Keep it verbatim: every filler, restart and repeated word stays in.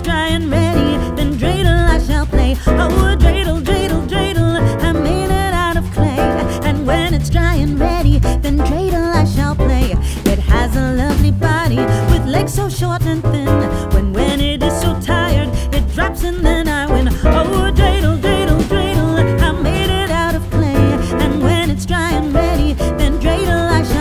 dry and ready, then dreidel I shall play. Oh, dreidel, dreidel, dreidel, I made it out of clay. And when it's dry and ready, then dreidel I shall play. It has a lovely body with legs so short and thin.